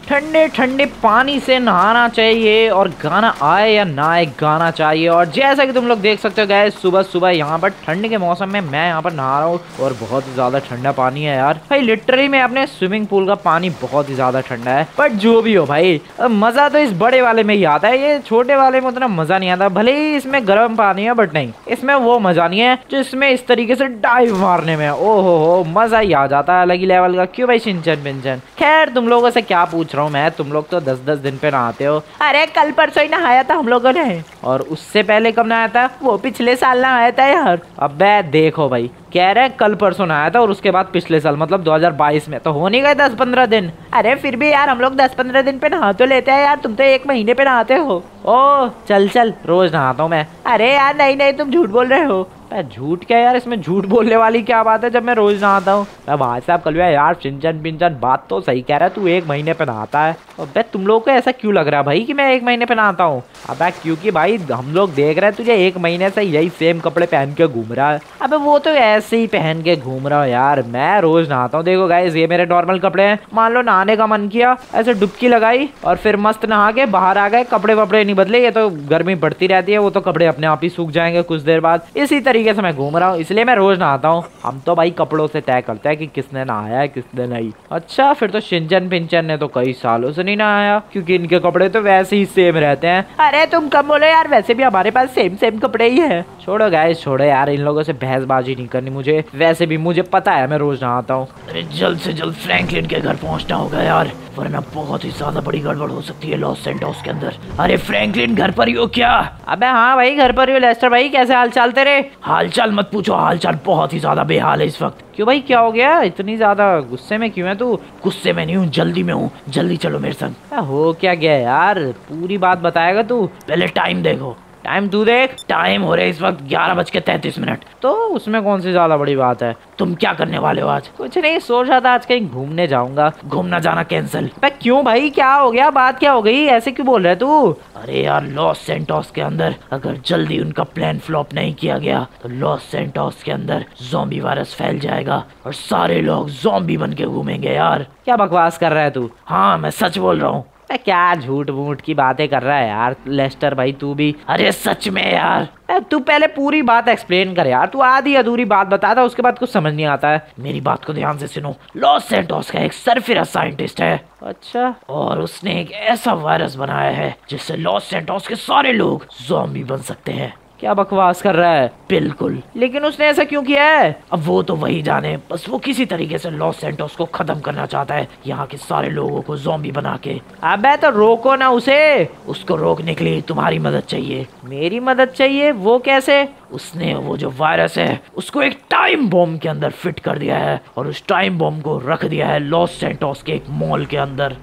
ठंडे ठंडे पानी से नहाना चाहिए और गाना आए या ना आए गाना चाहिए। और जैसा कि तुम लोग देख सकते हो गाइस, सुबह सुबह यहाँ पर ठंड के मौसम में मैं यहाँ पर नहा रहा हूँ और बहुत ही ज्यादा ठंडा पानी है यार। भाई लिटरली में अपने स्विमिंग पूल का पानी बहुत ही ज्यादा ठंडा है। बट जो भी हो भाई, मजा तो इस बड़े वाले में ही आता है, ये छोटे वाले में उतना मजा नहीं आता। भले ही इसमें गर्म पानी है बट नहीं, इसमें वो मजा नहीं है जो इसमें इस तरीके से डाइव मारने में। ओहो हो, मजा ही आ जाता है अलग ही लेवल का। क्यों भाई शिनचैन पिंचन? खैर तुम लोगों से क्या पूछ रहा हूँ मैं, तुम लोग तो 10-10 दिन पे नहाते हो। अरे कल परसों ही नहाया था हम लोगों ने, और उससे पहले कब नहाया था? वो पिछले साल नहाया था यार। अबे देखो भाई, कह रहे कल परसों नहाया था और उसके बाद पिछले साल मतलब 2022 में, तो हो नहीं गए 10-15 दिन। अरे फिर भी यार हम लोग 10-15 दिन पे नहा तो लेते हैं यार, तुम तो 1 महीने पे नहाते हो। ओ चल चल, रोज नहाता हूँ मैं। अरे यार नहीं नहीं, तुम झूठ बोल रहे हो। झूठ क्या यार, इसमें झूठ बोलने वाली क्या बात है जब मैं रोज नहाता हूँ। भाई साहब कलुआ यार, शिनचैन पिंचन बात तो सही कह रहा है, तू 1 महीने पे नहाता है। अबे तुम लोगों को ऐसा क्यों लग रहा है भाई कि मैं 1 महीने पे नहाता हूँ? अबे क्योंकि भाई हम लोग देख रहे हैं तुझे 1 महीने से यही सेम कपड़े पहन के घूम रहा है। अबे वो तो ऐसे ही पहन के घूम रहा हूँ यार, मैं रोज नहाता हूँ। देखो गाइस, ये मेरे नॉर्मल कपड़े हैं। मान लो नहाने का मन किया, ऐसे डुबकी लगाई और फिर मस्त नहा के बाहर आ गए, कपड़े वपड़े नहीं बदले। ये तो गर्मी बढ़ती रहती है, वो तो कपड़े अपने आप ही सूख जाएंगे कुछ देर बाद। इसी तरीके से मैं घूम रहा हूँ, इसलिए मैं रोज नहाता हूँ। हम तो भाई कपड़ों से तय करते हैं कि किसने नहाया है किसने नहीं। अच्छा फिर तो शिनचैन पिंचन ने तो कई सालों से नहीं नहाया, क्योंकि इनके कपड़े तो वैसे ही सेम रहते हैं। अरे तुम कम बोलो यार, वैसे भी हमारे पास सेम सेम कपड़े ही है। छोड़ो गाइस छोड़ो यार, इन लोगों से बहसबाजी नहीं करनी मुझे, वैसे भी मुझे पता है मैं रोज नहाता हूँ। अरे जल्द से जल्द फ्रैंकलिन के घर पहुँचना होगा यार, वरना बहुत ही ज्यादा बड़ी गड़बड़ हो सकती है लॉस सैंटोस के अंदर। अरे फ्रैंकलिन घर पर ही हो क्या? अबे हाँ भाई घर पर ही हो। लेस्टर भाई कैसे हाल चाल तेरे? हाल चाल मत पूछो, हाल चाल बहुत ही ज्यादा बेहाल है इस वक्त। क्यों भाई क्या हो गया, इतनी ज्यादा गुस्से में क्यों है तू? गुस्से में नहीं हूँ, जल्दी में हूँ, जल्दी चलो मेरे संग। हो क्या गया यार, पूरी बात बताएगा तू? पहले टाइम देखो। टाइम तू देख, टाइम हो रहा है इस वक्त 11:33। तो उसमें कौन सी ज्यादा बड़ी बात है? तुम क्या करने वाले हो आज? कुछ नहीं, सोच रहा था आज कहीं घूमने जाऊंगा। घूमना जाना कैंसिल। क्यों भाई क्या हो गया, बात क्या हो गई, ऐसे क्यों बोल रहे तू? अरे यार लॉस सैंटोस के अंदर अगर जल्दी उनका प्लान फ्लॉप नहीं किया गया तो लॉस सैंटोस के अंदर ज़ॉम्बी वायरस फैल जाएगा और सारे लोग ज़ॉम्बी बन के घूमेंगे। यार क्या बकवास कर रहा है तू? हाँ मैं सच बोल रहा हूँ। क्या झूठ मूठ की बातें कर रहा है यार लेस्टर भाई तू भी? अरे सच में यार। तू पहले पूरी बात एक्सप्लेन कर यार, तू आधी अधूरी बात बताता उसके बाद कुछ समझ नहीं आता है। मेरी बात को ध्यान से सुनो, लॉस सैंटोस का एक सरफिरा साइंटिस्ट है। अच्छा। और उसने एक ऐसा वायरस बनाया है जिससे लॉस सैंटोस के सारे लोग ज़ॉम्बी बन सकते हैं। क्या बकवास कर रहा है? बिल्कुल। लेकिन उसने ऐसा क्यों किया है? अब वो तो वही जाने, बस वो किसी तरीके से लॉस सैंटोस को खत्म करना चाहता है, यहाँ के सारे लोगों को ज़ॉम्बी बना के। अबे तो रोको ना उसे, उसको रोकने के लिए तुम्हारी मदद चाहिए। मेरी मदद चाहिए? वो कैसे? उसने वो जो वायरस है उसको एक टाइम बॉम्ब के अंदर फिट कर दिया है और उस टाइम बॉम्ब को रख दिया है लॉस सैंटोस के एक मॉल के अंदर।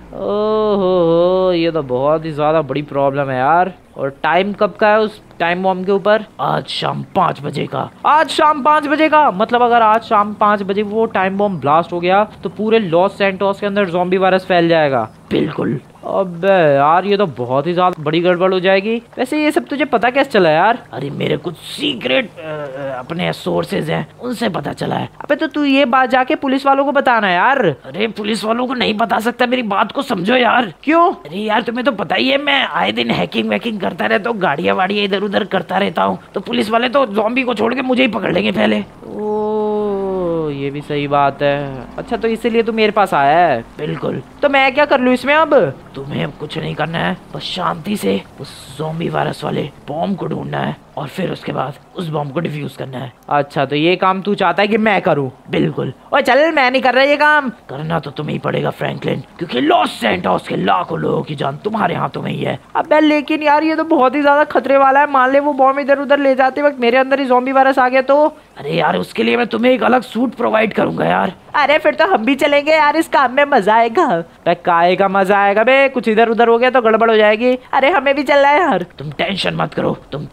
ओहो, ये तो बहुत ही ज्यादा बड़ी प्रॉब्लम है यार। और टाइम कब का है उस टाइम बॉम्ब के ऊपर? आज शाम 5 बजे का। आज शाम 5 बजे का मतलब अगर आज शाम 5 बजे वो टाइम बॉम्ब ब्लास्ट हो गया तो पूरे लॉस सैंटोस के अंदर ज़ॉम्बी वायरस फैल जाएगा। बिल्कुल। अबे यार ये तो बहुत ही ज्यादा बड़ी गड़बड़ हो जाएगी। वैसे ये सब तुझे पता कैसे चला यार? अरे मेरे कुछ सीक्रेट अपने सोर्सेज हैं, उनसे पता चला है। अबे तो तू ये बात जाके पुलिस वालों को बताना यार। अरे पुलिस वालों को नहीं बता सकता, मेरी बात को समझो यार। क्यों? अरे यार तुम्हें तो पता ही है मैं आए दिन हैकिंग वैकिंग करता रहता हूँ, गाड़ियाँ वाड़ियाँ इधर उधर करता रहता हूँ, तो पुलिस वाले तो ज़ॉम्बी को छोड़ के मुझे ही पकड़ लेंगे पहले। ये भी सही बात है। अच्छा तो इसीलिए तू मेरे पास आया है? बिल्कुल। तो मैं क्या कर लूँ इसमें अब? तुम्हें कुछ नहीं करना है, बस शांति से उस ज़ॉम्बी वायरस वाले बॉम्ब को ढूंढना है और फिर उसके बाद उस बॉम्ब को डिफ्यूज करना है। अच्छा तो ये काम तू चाहता है कि मैं करूं? बिल्कुल। और चल मैं नहीं कर रहा ये काम। करना तो तुम्हें ही पड़ेगा फ्रैंकलिन, क्योंकि लॉस सैंटोस के लाखों लोगों की जान तुम्हारे हाथों में ही है। अबे लेकिन यार ये तो बहुत ही ज्यादा खतरे वाला है, मान ले वो बॉम्ब इधर उधर ले जाते वक्त मेरे अंदर ही ज़ॉम्बी वायरस आ गया तो? अरे यार उसके लिए मैं तुम्हें एक अलग सूट प्रोवाइड करूंगा यार। अरे फिर तो हम भी चलेंगे यार, इस काम में मजा आएगा। काहे का मजा आएगा बे, कुछ इधर उधर हो गया तो गड़बड़ हो जाएगी। अरे हमें भी चलना है यार। तुम टेंशन मत करो, तुम तीनों के लिए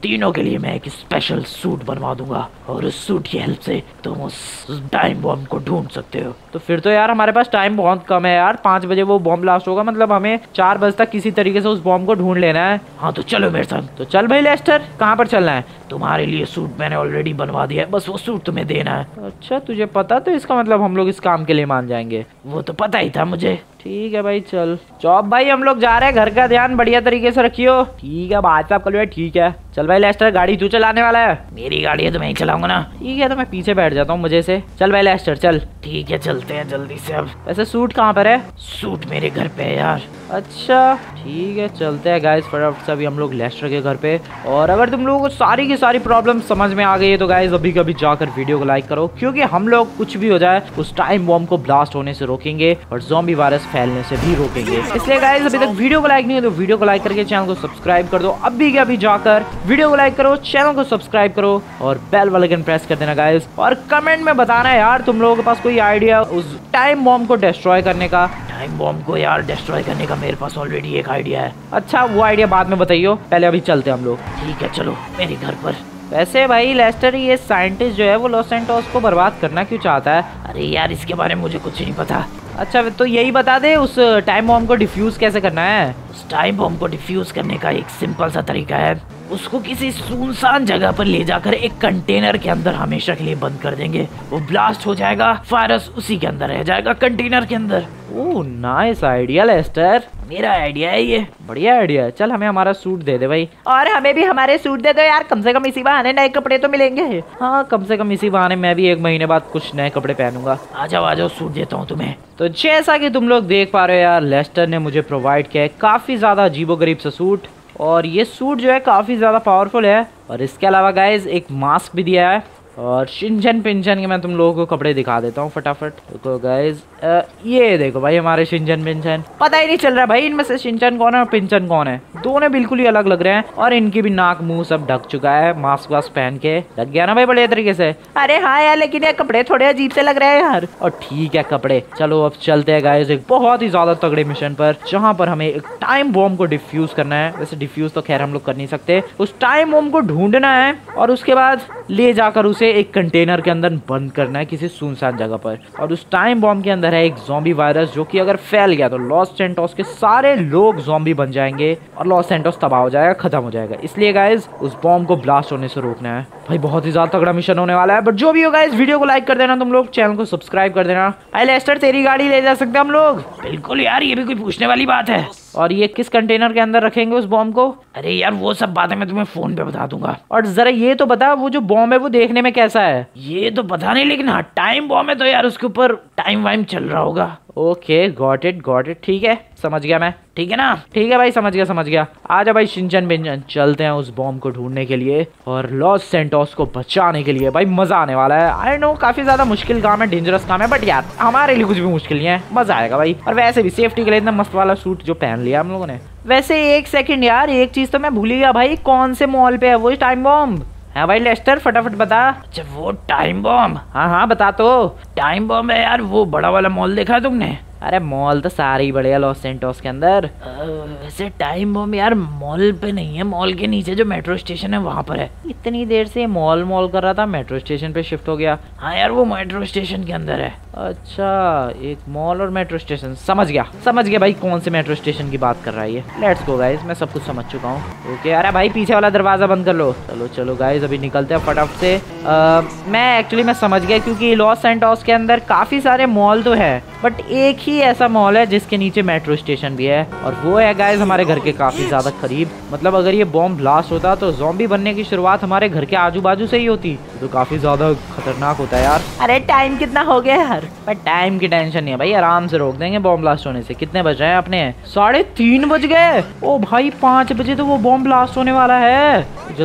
लिए मैं एक स्पेशल सूट बनवा दूंगा और उस सूट की हेल्प से तुम उस टाइम बॉम्ब को ढूंढ सकते हो। तो फिर तो यार हमारे पास टाइम बहुत कम है यार, 5 बजे वो बॉम्ब ब्लास्ट होगा, मतलब हमें 4 बजे तक किसी तरीके से उस बॉम्ब को ढूंढ लेना है। हाँ तो चलो मेरे संग। तो चल भाई लेस्टर, कहाँ पर चलना है? तुम्हारे लिए सूट मैंने ऑलरेडी बनवा दिया है, बस वो सूट तुम्हें देना है। अच्छा तुझे पता, तो इसका मतलब हम लोग इस काम के लिए मान जाएंगे? वो तो पता ही था मुझे। ठीक है भाई चल। चौप भाई हम लोग जा रहे हैं, घर का ध्यान बढ़िया तरीके से रखियो। ठीक है भाई साहब, कल ठीक है। चल भाई लेस्टर, गाड़ी तू चलाने वाला है? मेरी गाड़ी है तो मैं ही चलाऊंगा ना। ठीक है तो मैं पीछे बैठ जाता हूँ मजे से। चल भाई लेस्टर चल। ठीक है चलते हैं जल्दी से। अब वैसे सूट कहाँ पर है? सूट मेरे घर पे है यार। अच्छा ठीक है चलते हैं गाइस फटाफट से अभी हम लोग लेस्टर के घर पे। और अगर तुम लोगों को सारी की सारी प्रॉब्लम समझ में आ गई है तो गाइस अभी कभी जाकर वीडियो को लाइक करो, क्योंकि हम लोग कुछ भी हो जाए उस टाइम बॉम्ब को ब्लास्ट होने से रोकेंगे और ज़ॉम्बी वायरस फैलने से भी रोकेंगे। इसलिए गाइस अभी तक वीडियो को लाइक नहीं है तो वीडियो को लाइक करके चैनल को सब्सक्राइब कर दो। अभी के अभी जाकर वीडियो को लाइक करो, चैनल को सब्सक्राइब करो और बेल वाला आइकन प्रेस कर देना गाइस। और कमेंट में बताना यार तुम लोगों के पास कोई आइडिया उस टाइम बॉम्ब को डिस्ट्रॉय करने का। टाइम बॉम्ब को यार डिस्ट्रॉय करने का मेरे पास ऑलरेडी एक आइडिया है। अच्छा वो आइडिया बाद में बताइयो, पहले अभी चलते हैं हम लोग। ठीक है चलो मेरे घर पर। वैसे भाई लेस्टर, ये साइंटिस्ट जो है वो लॉस सैंटोस को बर्बाद करना क्यों चाहता है? अरे यार इसके बारे में मुझे कुछ नहीं पता। अच्छा तो यही बता दे उस टाइम बॉम्ब को डिफ्यूज कैसे करना है? उस टाइम बॉम्ब को डिफ्यूज करने का एक सिंपल सा तरीका है, उसको किसी सुनसान जगह पर ले जाकर एक कंटेनर के अंदर हमेशा के लिए बंद कर देंगे। वो ब्लास्ट हो जाएगा, वायरस उसी के अंदर रह जाएगा, कंटेनर के अंदर। ओह नाइस आइडिया लेस्टर, मेरा आइडिया है ये, बढ़िया आइडिया है। चल हमें हमारा सूट दे दे भाई। और हमें भी हमारे सूट दे दो यार, कम से कम इसी बहाने नए कपड़े तो मिलेंगे। हाँ कम से कम इसी बहाने मैं भी 1 महीने बाद कुछ नए कपड़े पहनूंगा। आ जाओ सूट देता हूँ तुम्हें। तो जैसा कि तुम लोग देख पा रहे हो यार, लेस्टर ने मुझे प्रोवाइड किया है काफी ज्यादा अजीबोगरीब सा सूट, और ये सूट जो है काफ़ी ज़्यादा पावरफुल है। और इसके अलावा गाइज एक मास्क भी दिया है। और शिनचैन पिंचन के मैं तुम लोगों को कपड़े दिखा देता हूँ फटाफट। देखो गाइज ये देखो भाई हमारे शिनचैन पिंचन, पता ही नहीं चल रहा भाई इनमें से शिनचैन कौन है और पिंचन कौन है। दोनों बिल्कुल ही अलग लग रहे हैं और इनकी भी नाक मुंह सब ढक चुका है मास्क वास्क पहन के। लग गया ना भाई बढ़िया तरीके से? अरे हाँ यार, लेकिन ये कपड़े थोड़े अजीब से लग रहे हैं यार। और ठीक है कपड़े, चलो अब चलते हैं गाइज एक बहुत ही ज्यादा तगड़े मिशन पर, जहाँ पर हमें एक टाइम बॉम्ब को डिफ्यूज करना है। वैसे डिफ्यूज तो खैर हम लोग कर नहीं सकते, उस टाइम बॉम्ब को ढूंढना है और उसके बाद ले जाकर उसे एक कंटेनर के अंदर बंद करना है किसी सुनसान जगह पर। और उस टाइम बॉम्ब के अंदर है एक ज़ॉम्बी वायरस, जो कि अगर फैल गया तो लॉस सैंटोस के सारे लोग ज़ॉम्बी बन जाएंगे और लॉस सैंटोस तबाह हो जाएगा, खत्म हो जाएगा। इसलिए गाइज उस बॉम्ब को ब्लास्ट होने से रोकना है। भाई बहुत ही ज्यादा तगड़ा मिशन होने वाला है, बट जो भी हो गाइज वीडियो को लाइक कर देना, तुम लोग चैनल को सब्सक्राइब कर देना। आई लेस्टर, तेरी गाड़ी ले जा सकते हैं हम लोग? बिल्कुल यार, ये भी कोई पूछने वाली बात है। और ये किस कंटेनर के अंदर रखेंगे उस बॉम्ब को? अरे यार वो सब बातें मैं तुम्हें फोन पे बता दूंगा। और जरा ये तो बता, वो जो बॉम्ब है वो देखने में कैसा है? ये तो पता नहीं, लेकिन हाँ टाइम बॉम्ब है तो यार उसके ऊपर टाइम वाइम चल रहा होगा। ओके गॉट इट ठीक है, समझ गया मैं। ठीक है ना? ठीक है भाई, समझ गया। आजा भाई शिनचैन पिंचन, चलते हैं उस बॉम्ब को ढूंढने के लिए और लॉस सैंटोस को बचाने के लिए। भाई मजा आने वाला है। आई नो काफी ज्यादा मुश्किल काम है, डेंजरस काम है, बट यार हमारे लिए कुछ भी मुश्किल नहीं है, मजा आएगा भाई। और वैसे भी सेफ्टी के लिए इतना मस्त वाला सूट जो पहन लिया हम लोगों ने। वैसे 1 सेकंड यार, एक चीज तो मैं भूल गया भाई, कौन से मॉल पे है वो टाइम बॉम्ब? हाँ भाई लेस्टर फटाफट बता। अच्छा वो टाइम बॉम्ब, हाँ बता। तो टाइम बॉम्ब है यार वो बड़ा वाला मॉल देखा है तुमने? अरे मॉल तो सारे ही बड़े हैं लॉस सैंटोस के अंदर। वैसे टाइम बॉम्ब यार मॉल पे नहीं है, मॉल के नीचे जो मेट्रो स्टेशन है वहाँ पर है। इतनी देर से मॉल कर रहा था, मेट्रो स्टेशन पे शिफ्ट हो गया। हाँ यार वो मेट्रो स्टेशन के अंदर है। अच्छा एक मॉल और मेट्रो स्टेशन, समझ गया भाई कौन से मेट्रो स्टेशन की बात कर रहा है ये। लेट्स गो गाइज, मैं सब कुछ समझ चुका हूँ। ओके अरे भाई पीछे वाला दरवाजा बंद कर लो। चलो गाइज अभी निकलते हैं फटाफट से। मैं समझ गया, क्योंकि लॉस सैंटोस के अंदर काफी सारे मॉल तो है, बट एक ही ऐसा मॉल है जिसके नीचे मेट्रो स्टेशन भी है, और वो है गाइज हमारे घर के काफी ज्यादा करीब। मतलब अगर ये बॉम्ब ब्लास्ट होता तो ज़ॉम्बी बनने की शुरुआत हमारे घर के आजू बाजू से ही होती, तो काफी ज्यादा खतरनाक होता है यार। अरे टाइम कितना हो गया यार? पर टाइम की टेंशन नहीं है भाई, आराम से रोक देंगे बॉम्ब ब्लास्ट होने से। कितने बज रहे हैं अपने? 3:30 बज गए। ओ भाई 5 बजे तो वो बॉम्ब ब्लास्ट होने वाला है।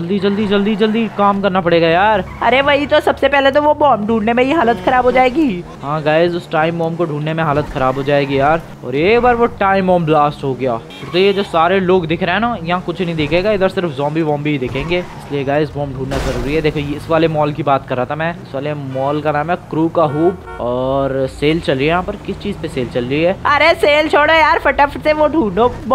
जल्दी काम करना पड़ेगा यार। अरे वही तो, सबसे पहले तो वो बॉम्ब ढूंढने में ही हालत खराब हो जाएगी। हाँ गाइज उस टाइम बॉम्ब को ढूंढने में हालत खराब हो जाएगी यार। और एक बार वो टाइम बॉम्ब ब्लास्ट हो गया फिर तो ये जो सारे लोग दिख रहे हैं ना, यहाँ कुछ नहीं दिखेगा, इधर सिर्फ ज़ॉम्बी वॉम्बी ही दिखेंगे। इसलिए गाइज बॉम्ब ढूंढना जरूरी है। देखो इस वाले मॉल की बात कर रहा था मैं, इस वाले मॉल का नाम है क्रू का हुप, और सेल चल रही है यहाँ पर। किस चीज पे सेल चल रही है? अरे सेल छोड़ो यार, फटाफट से वो ढूंढो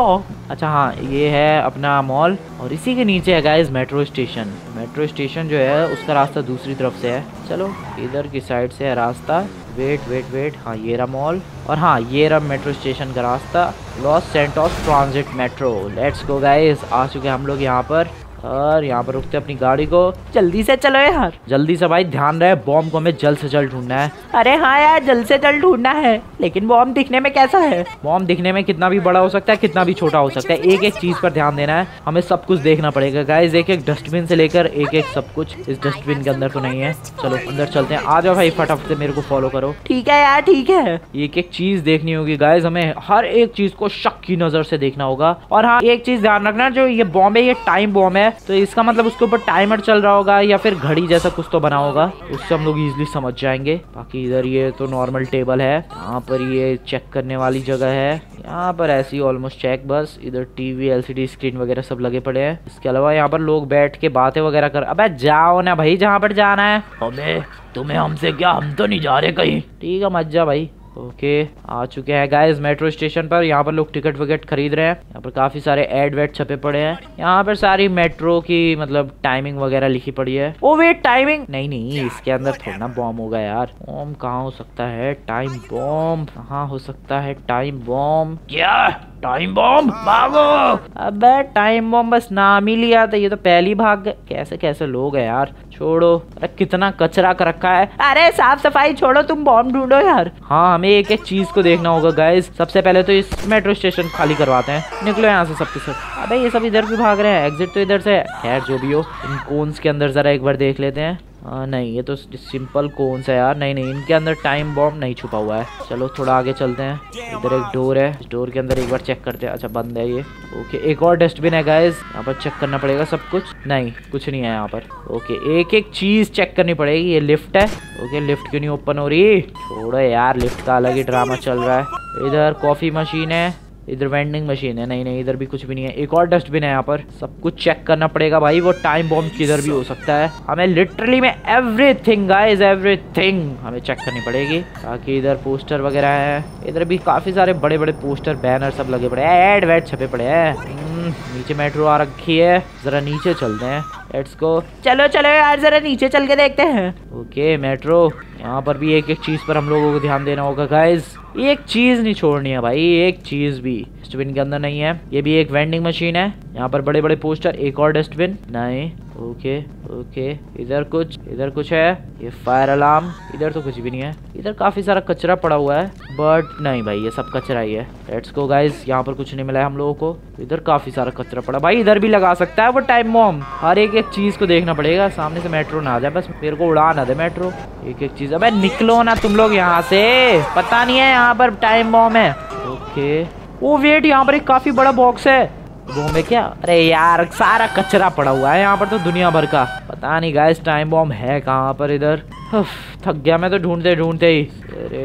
अच्छा हाँ, ये है अपना मॉल और इसी के नीचे है guys metro station. Metro station जो है उसका रास्ता दूसरी तरफ से है। चलो इधर की साइड से है रास्ता। वेट वेट वेट, हाँ ये रहा मॉल और हाँ ये रहा मेट्रो स्टेशन का रास्ता, Los Santos transit metro. Let's go guys, आ चुके हम लोग यहाँ पर और यहाँ पर रुकते अपनी गाड़ी को। जल्दी से चलो यार, जल्दी से भाई, ध्यान रहे बॉम्ब को हमें जल्द से जल्द ढूंढना है। अरे हाँ यार, जल्द से जल्द ढूंढना है, लेकिन बॉम्ब दिखने में कैसा है? बॉम्ब दिखने में कितना भी बड़ा हो सकता है, कितना भी छोटा हो सकता है। एक एक चीज पर ध्यान देना है, हमें सब कुछ देखना पड़ेगा गाइस। एक एक डस्टबिन से लेकर एक एक सब कुछ इस डस्टबिन के अंदर तो नहीं है। चलो अंदर चलते हैं, आ जाओ भाई, फटाफट से मेरे को फॉलो करो। ठीक है यार, ठीक है। एक एक चीज देखनी होगी गाइस, हमें हर एक चीज को शक की नजर से देखना होगा। और हाँ एक चीज ध्यान रखना, जो ये बॉम्ब है ये टाइम बॉम्ब है, तो इसका मतलब उसके ऊपर टाइमर चल रहा होगा या फिर घड़ी जैसा कुछ तो बना होगा, उससे हम लोग इजीली समझ जाएंगे। बाकी इधर ये तो नॉर्मल टेबल है, यहाँ पर ये चेक करने वाली जगह है, यहाँ पर ऐसी ऑलमोस्ट चेक बस। इधर टीवी एलसीडी स्क्रीन वगैरह सब लगे पड़े हैं। इसके अलावा यहाँ पर लोग बैठ के बातें वगैरह कर। अबे जाओ ना भाई जहाँ पर जाना है। अबे तुम्हें हमसे क्या, हम तो नहीं जा रहे कहीं। ठीक है मत जा भाई। ओके आ चुके हैं गाइस मेट्रो स्टेशन पर। यहाँ पर लोग टिकट विकेट खरीद रहे हैं। यहाँ पर काफी सारे एड वेड छपे पड़े हैं। यहाँ पर सारी मेट्रो की मतलब टाइमिंग वगैरह लिखी पड़ी है। ओ वेट, टाइमिंग नहीं, इसके अंदर थोड़ा ना बॉम्ब होगा यार। बॉम्ब कहाँ हो सकता है? टाइम बॉम्ब कहाँ हो सकता है? टाइम बॉम्ब क्या? टाइम बॉम्ब, भागो। अबे टाइम बॉम्ब बस नाम ही लिया था, ये तो पहली भाग गए। कैसे कैसे लोग हैं यार, छोड़ो। अरे कितना कचरा कर रखा है। अरे साफ सफाई छोड़ो, तुम बॉम्ब ढूंढो यार। हाँ हमें एक एक चीज को देखना होगा गाइस। सबसे पहले तो इस मेट्रो स्टेशन खाली करवाते हैं। निकलो यहाँ से सबके सब। अबे ये सब इधर भी भाग रहे हैं, एग्जिट तो इधर से है। खैर जो भी हो, इन कोन्स के अंदर जरा एक बार देख लेते हैं। नहीं ये तो सिंपल कोन्स है यार। नहीं नहीं, इनके अंदर टाइम बॉम्ब नहीं छुपा हुआ है। चलो थोड़ा आगे चलते हैं। इधर एक डोर है, इस डोर के अंदर एक बार चेक करते हैं। अच्छा बंद है ये। ओके एक और डस्टबिन है गाइस, यहाँ पर चेक करना पड़ेगा सब कुछ। नहीं कुछ नहीं है यहाँ पर। ओके एक एक चीज चेक करनी पड़ेगी। ये लिफ्ट है। ओके लिफ्ट क्यों नहीं ओपन हो रही? छोड़ो यार, लिफ्ट का अलग ही ड्रामा चल रहा है। इधर कॉफी मशीन है, इधर वेंडिंग मशीन है। नहीं नहीं इधर भी कुछ भी नहीं है। एक और डस्टबिन है यहाँ पर। सब कुछ चेक करना पड़ेगा भाई, वो टाइम बॉम्ब किधर भी हो सकता है। हमें लिटरली में एवरीथिंग गाइस, एवरीथिंग हमें चेक करनी पड़ेगी। ताकि इधर पोस्टर वगैरह है, इधर भी काफी सारे बड़े बड़े पोस्टर बैनर सब लगे पड़े हैं, एड वेड छपे पड़े हैं। नीचे मेट्रो आ रखी है, जरा नीचे चलते हैं। Let's go. चलो चलो यार जरा नीचे चल के देखते हैं। ओके मेट्रो, यहाँ पर भी एक एक चीज पर हम लोगों को ध्यान देना होगा गाइस। एक चीज नहीं छोड़नी है भाई, एक चीज भी। डस्टबिन के अंदर नहीं है। ये भी एक वेंडिंग मशीन है, यहाँ पर बड़े बड़े पोस्टर। एक और डस्टबिन नहीं। ओके ओके इधर कुछ है। ये फायर अलार्म, इधर तो कुछ भी नहीं है। इधर काफी सारा कचरा पड़ा हुआ है, बट नहीं भाई ये सब कचरा ही है। लेट्स गो गाइस, यहाँ पर कुछ नहीं मिला है हम लोगों को। इधर काफी सारा कचरा पड़ा। भाई इधर भी लगा सकता है वो टाइम बॉम्ब। हर एक एक चीज को देखना पड़ेगा, सामने से मेट्रो ना आ जाए, बस मेरे को उड़ा ना दे मेट्रो। एक एक चीज। अबे निकलो ना तुम लोग यहाँ से, पता नहीं है यहाँ पर टाइम बॉम्ब है। ओके ओ वेट, यहाँ पर एक काफी बड़ा बॉक्स है। बॉम्ब है क्या? अरे यार सारा कचरा पड़ा हुआ है यहाँ पर तो दुनिया भर का। पता नहीं गाइस टाइम बॉम्ब है कहाँ पर इधर। थक गया मैं तो ढूंढते ढूंढते ही। अरे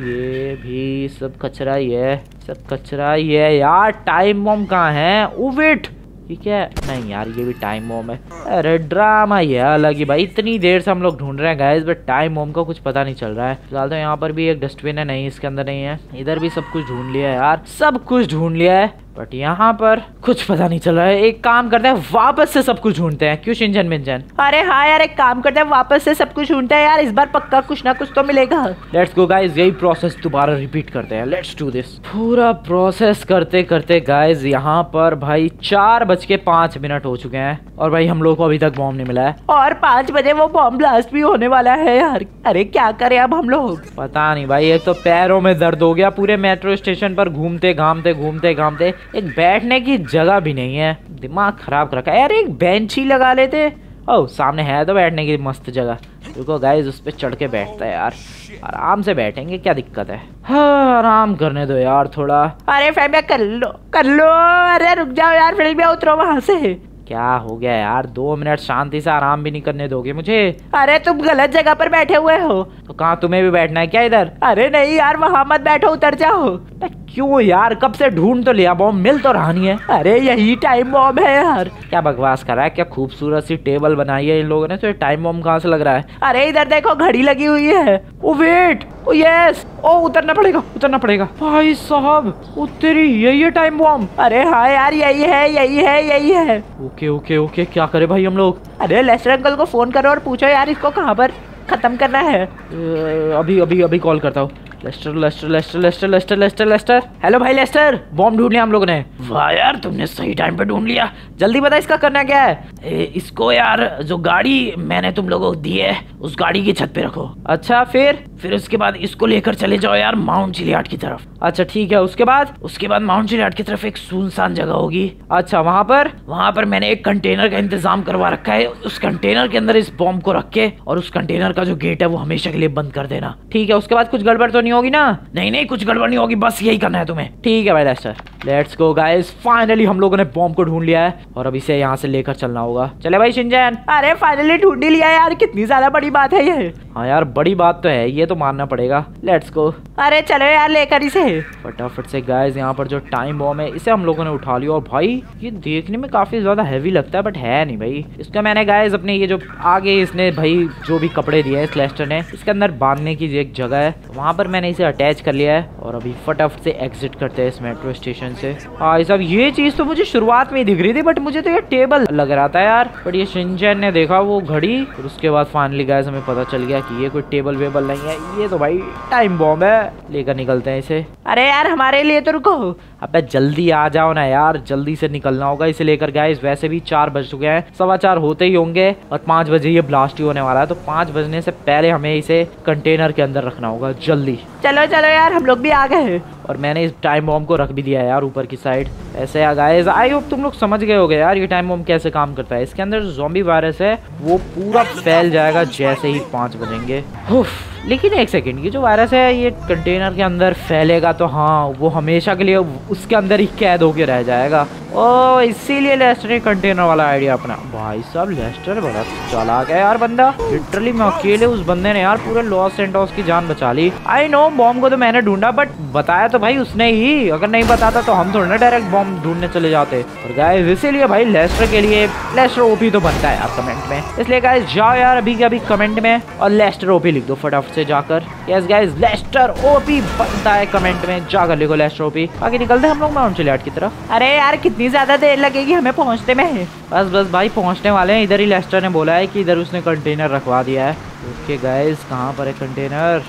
ये भी सब कचरा ही है, सब कचरा ही है यार। टाइम बॉम्ब कहाँ है? ओ वेट, ये क्या है? नहीं यार ये भी टाइम बॉम्ब है। अरे ड्रामा ये अलग ही भाई, इतनी देर से हम लोग ढूंढ रहे हैं गाइस, बट टाइम बॉम्ब का कुछ पता नहीं चल रहा है। फिलहाल तो यहाँ पर भी एक डस्टबिन है, नहीं इसके अंदर नहीं है। इधर भी सब कुछ ढूंढ लिया है यार, सब कुछ ढूंढ लिया है, बट यहाँ पर कुछ पता नहीं चल रहा है। एक काम करते हैं वापस से सब कुछ ढूंढते हैं, क्यों शिनचैन मिनचैन? अरे हाँ यार एक काम करते हैं, वापस से सब कुछ ढूंढते हैं यार, इस बार पक्का कुछ ना कुछ तो मिलेगा। लेट्स गो गाइस, यही प्रोसेस दोबारा रिपीट करते हैं। Let's do this. पूरा प्रोसेस करते करते गाइस यहाँ पर भाई 4:05 हो चुके हैं और भाई हम लोग को अभी तक बॉम्ब नहीं मिला है। और 5 बजे वो बॉम्ब ब्लास्ट भी होने वाला है यार। अरे क्या करें अब हम लोग? पता नहीं भाई, एक तो पैरों में दर्द हो गया पूरे मेट्रो स्टेशन पर घूमते घामते। एक बैठने की जगह भी नहीं है, दिमाग खराब कर रखा है यार। एक बेंच ही लगा लेते। ओह सामने है तो बैठने की मस्त जगह। रुको गाइस, उस पे चढ़ के बैठता है यार, आराम से बैठेंगे, क्या दिक्कत है। हाँ आराम करने दो यार थोड़ा। अरे फैमिया कर लो। अरे रुक जाओ यार, फिर भी उतरो वहां से। क्या हो गया यार, 2 मिनट शांति से आराम भी नहीं करने दोगे मुझे? अरे तुम गलत जगह पर बैठे हुए हो। तो कहाँ, तुम्हें भी बैठना है क्या इधर? अरे नहीं यार वहां मत बैठो, उतर जाओ। क्यों यार, कब से ढूंढ तो लिया, बॉम्ब मिल तो रहा नहीं है। अरे यही टाइम बॉम्ब है यार। क्या बकवास कर रहा है, क्या खूबसूरत सी टेबल बनाई है इन लोगों ने, तो ये टाइम बॉम्ब कहाँ से लग रहा है। अरे इधर देखो घड़ी लगी हुई है। ओ वेट, ओ यस, ओ उतरना पड़ेगा, उतरना पड़ेगा भाई साहब। उतरी, यही है टाइम बॉम्ब। अरे हाँ यार, यही है, यही है, यही है। ओके ओके ओके, क्या करे भाई हम लोग। अरे लेस्टर अंकल को फोन करो और पूछो यार इसको कहाँ पर खत्म करना है। अभी अभी अभी कॉल करता हूँ। Lester Lester Lester Lester Lester Lester Lester, hello भाई लेस्टर, बॉम्ब ढूंढ लिया हम लोगों ने। वाह यार, तुमने सही टाइम पे ढूंढ लिया। जल्दी बता इसका करना क्या है। इसको यार, जो गाड़ी मैंने तुम लोगों को दी है उस गाड़ी की छत पे रखो। अच्छा फिर उसके बाद इसको लेकर चले जाओ यार माउंट चिलियाड की तरफ। अच्छा ठीक है, उसके बाद माउंट चिलियाड की तरफ एक सुनसान जगह होगी। अच्छा, वहाँ पर मैंने एक कंटेनर का इंतजाम करवा रखा है। उस कंटेनर के अंदर इस बॉम्ब को रख के, और उस कंटेनर का जो गेट है वो हमेशा के लिए बंद कर देना। ठीक है, उसके बाद कुछ गड़बड़ तो नहीं होगी ना। नहीं कुछ गड़बड़ नहीं होगी, बस यही करना है तुम्हें। ठीक है भाई Lester, let's go guys. Finally हम लोगों ने बॉम्ब को ढूंढ लिया है और अब इसे यहाँ से लेकर चलना होगा। चले भाई शिनचैन। अरे फाइनली ढूंढ ही लिया यार, कितनी ज्यादा बड़ी बात है ये। हाँ यार, बड़ी बात तो है, ये तो मानना पड़ेगा। Let's go. अरे चलो यार लेकर इसे फटाफट से। गाइस यहाँ पर जो टाइम बॉम्ब है इसे हम लोगों ने उठा लिया। और भाई ये देखने में काफी ज्यादा हैवी लगता है, बट है नहीं भाई। इसका मैंने गाइस अपने ये जो आगे इसने भाई जो भी कपड़े दिए हैं इस लेस्टर ने, इसके अंदर बांधने की एक जगह है, वहाँ पर मैंने इसे अटैच कर लिया है। और अभी फटाफट से एग्जिट करते हैं इस मेट्रो स्टेशन से। हाँ सब, ये चीज तो मुझे शुरुआत में ही दिख रही थी, बट मुझे तो ये टेबल लग रहा था यार। बट ये शिनचैन ने देखा वो घड़ी, और उसके बाद फाइनली गाइस हमें पता चल गया कि ये कोई टेबल वेबल नहीं है, ये तो भाई टाइम बॉम्ब है। लेकर निकलते हैं इसे। अरे यार हमारे लिए तो रुको। अबे जल्दी आ जाओ ना यार, जल्दी से निकलना होगा इसे लेकर। गाइस वैसे भी 4 बज चुके हैं, 4:15 होते ही होंगे और 5 बजे ये ब्लास्ट ही होने वाला है। तो 5 बजने से पहले हमें इसे कंटेनर के अंदर रखना होगा जल्दी। चलो चलो यार, हम लोग भी आ गए। और मैंने इस टाइम बॉम्ब को रख भी दिया है यार ऊपर की साइड। ऐसे यार गाइस, आई होप तुम लोग समझ गए होगे यार ये टाइम बॉम्ब कैसे काम करता है। इसके अंदर जो ज़ॉम्बी वायरस है वो पूरा फैल जाएगा जैसे ही 5 बजेंगे। लेकिन एक सेकंड, ये जो वायरस है ये कंटेनर के अंदर फैलेगा तो हाँ, वो हमेशा के लिए उसके अंदर ही कैद होके रह जाएगा। ओ इसीलिए लेस्टर ने कंटेनर वाला आइडिया अपना। भाई साहब लेस्टर बड़ा चालाक है यार बंदा। लिटरली मैं अकेले उस बंदे ने यार पूरे लॉस सेंटोस की जान बचा ली। आई नो बॉम्ब को तो मैंने ढूंढा, बट बताया तो भाई उसने ही। अगर नहीं बताता तो हम थोड़ा ना डायरेक्ट बॉम्ब ढूंढने चले जाते। और गाइस इसीलिए भाई लेस्टर के लिए लेस्टर ओपी तो बनता है यार कमेंट में। इसलिए गाइस जाओ यार अभी के अभी कमेंट में और लेस्टर ओपी लिख दो फटाफट से जाकर। यस गाइस, लेस्टर ओपी बनता है कमेंट में, जाकर लिखो लेस्टर ओपी। आगे निकलते हैं हम लोग माउंट चिलियाड की तरफ। अरे यार कितनी ज्यादा देर लगेगी हमें पहुंचने में। बस भाई पहुंचने वाले हैं। इधर ही लेस्टर ने बोला है कि इधर उसने कंटेनर रखवा दिया है। ओके गाइस, कहाँ पर है कंटेनर।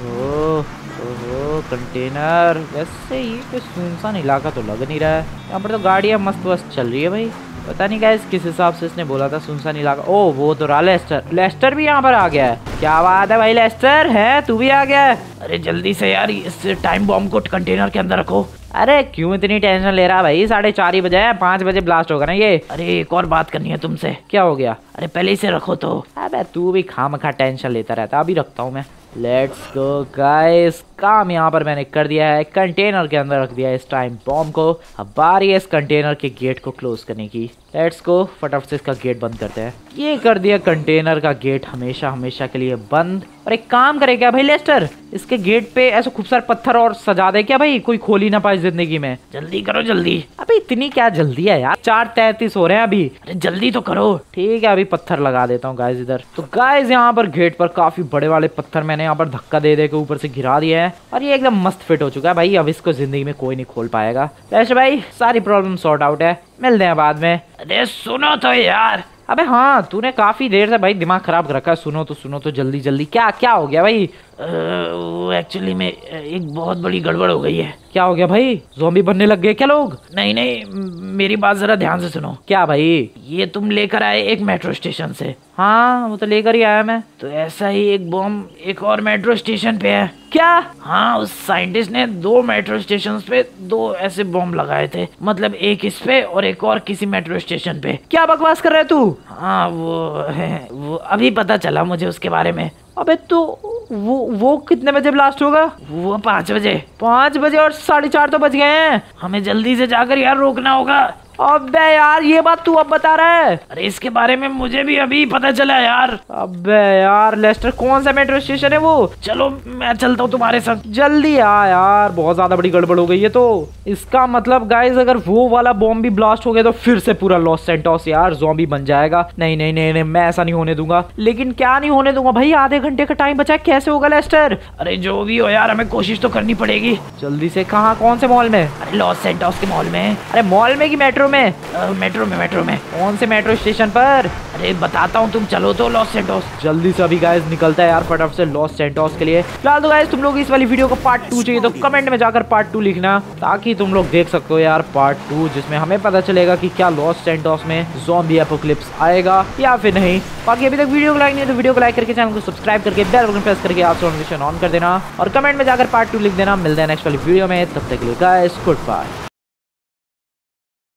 ओहो कंटेनर। वैसे ये कोई सुनसान इलाका तो लग नहीं रहा है। यहाँ पर तो गाड़ियाँ मस्त मस्त चल रही है भाई। पता नहीं गाइस किस हिसाब से इसने बोला था सुनसान इलाका। ओ वो तो रहा लेस्टर। लेस्टर भी यहाँ पर आ गया है। क्या बात है भाई लेस्टर, है तू भी आ गया है। अरे जल्दी से यार इस टाइम बॉम्ब को कंटेनर के अंदर रखो। अरे क्यों इतनी टेंशन ले रहा भाई, 4:30 बजे है, 5 बजे ब्लास्ट होगा ना ये। अरे एक और बात करनी है तुमसे। क्या हो गया। अरे पहले इसे रखो तो। अबे तू भी खामखा टेंशन लेता रहता, अभी रखता हूँ मैं। लेट्स गो गाइस, काम यहाँ पर मैंने कर दिया है, कंटेनर के अंदर रख दिया है इस टाइम बॉम्ब को। अब बारी है इस कंटेनर के गेट को क्लोज करने की। लेट्स गो, फटाफट से इसका गेट बंद करते हैं। ये कर दिया कंटेनर का गेट हमेशा के लिए बंद। और एक काम करे क्या भाई लेस्टर, इसके गेट पे ऐसे खूब सारे पत्थर और सजा दे क्या भाई, कोई खोल ही ना पाए जिंदगी में। जल्दी करो जल्दी। अबे इतनी क्या जल्दी है यार, 4:33 हो रहे हैं अभी। अरे जल्दी तो करो। ठीक है अभी पत्थर लगा देता हूँ गाइस इधर। तो गाइस यहाँ पर गेट पर काफी बड़े वाले पत्थर मैंने यहाँ पर धक्का दे के ऊपर से गिरा दिया है और ये एकदम मस्त फिट हो चुका है भाई। अब इसको जिंदगी में कोई नहीं खोल पाएगा। लेस्टर भाई सारी प्रॉब्लम सॉर्ट आउट है, मिलते हैं बाद में। अरे सुनो तो यार। अबे हाँ, तूने काफी देर से भाई दिमाग खराब कर रखा है। सुनो तो जल्दी जल्दी। क्या हो गया भाई। वो एक्चुअली में एक बहुत बड़ी गड़बड़ हो गई है। क्या हो गया भाई, ज़ॉम्बी बनने लग गए क्या लोग। नहीं मेरी बात जरा ध्यान से सुनो। क्या भाई। ये तुम लेकर आए एक मेट्रो स्टेशन से। हाँ वो तो लेकर ही आया मैं। तो ऐसा ही एक बॉम्ब एक और मेट्रो स्टेशन पे है। क्या। हाँ उस साइंटिस्ट ने 2 मेट्रो स्टेशन पे 2 ऐसे बॉम्ब लगाए थे, मतलब एक इस पे और एक और किसी मेट्रो स्टेशन पे। क्या बकवास कर रहे तू। हाँ वो अभी पता चला मुझे उसके बारे में। अबे तो वो कितने बजे ब्लास्ट होगा। वो 5 बजे। 5 बजे और 4:30 तो बज गए हैं। हमें जल्दी से जाकर यार रोकना होगा। अबे यार ये बात तू अब बता रहा है? अरे इसके बारे में मुझे भी अभी पता चला यार। अबे यार लेस्टर कौन सा मेट्रो स्टेशन है वो? चलो मैं चलता हूँ तुम्हारे साथ। जल्दी आ यार, बहुत ज्यादा बड़ी गड़बड़ हो गई है। तो इसका मतलब गाइस अगर वो वाला बॉम्ब भी ब्लास्ट हो गया तो फिर से पूरा लॉस सेंटोस यार ज़ॉम्बी बन जाएगा। नहीं नहीं नहीं नहीं, मैं ऐसा नहीं होने दूंगा। लेकिन क्या नहीं होने दूंगा भाई? आधे घंटे का टाइम बचा है, कैसे होगा लेस्टर? अरे जो भी हो यार, हमें कोशिश तो करनी पड़ेगी। जल्दी से। कहाँ? कौन से मॉल में? अरे लॉस सेंटोस के मॉल में। अरे मॉल में कि मेट्रो में? मेट्रो में। कौन से मेट्रो स्टेशन पर? अरे बताता हूँ, तुम चलो तो लॉस सेंटोस। जल्दी से अभी गाइस निकलता है यार फटाफट से लॉस सेंटोस के लिए। फिलहाल तो गाइस तुम लोग इस वाली वीडियो को पार्ट 2 चाहिए तो कमेंट में जाकर पार्ट 2 लिखना, ताकि तुम लोग देख सकते हो यार पार्ट 2, जिसमें हमें पता चलेगा कि क्या लॉस सेंटोस में ज़ॉम्बी एपोकलिप्स आएगा या फिर नहीं। बाकी अभी तक वीडियो को लाइक नहीं है तो वीडियो को लाइक करके चैनल को सब्सक्राइब करके बेल आइकन प्रेस करके आप नोटिफिकेशन ऑन कर देना और कमेंट में जाकर पार्ट 2 लिख देना। मिलते हैं नेक्स्ट वाली वीडियो में, तब तक के लिए गाइस गुड बाय।